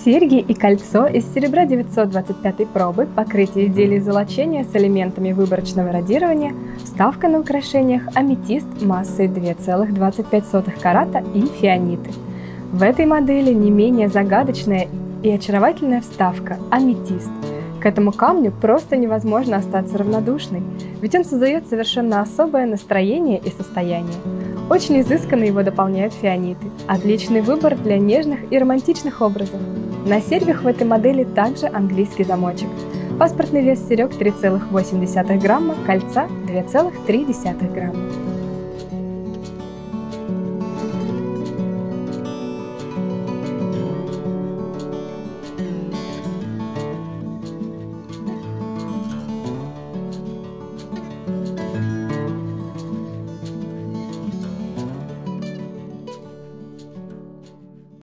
Серьги и кольцо из серебра 925 пробы, покрытие изделий золочения с элементами выборочного радирования, вставка на украшениях, аметист массой 2,25 карата и фианиты. В этой модели не менее загадочная и очаровательная вставка – аметист. К этому камню просто невозможно остаться равнодушной, ведь он создает совершенно особое настроение и состояние. Очень изысканно его дополняют фианиты. Отличный выбор для нежных и романтичных образов. На серьгах в этой модели также английский замочек. Паспортный вес серег 3,8 грамма, кольца 2,3 грамма.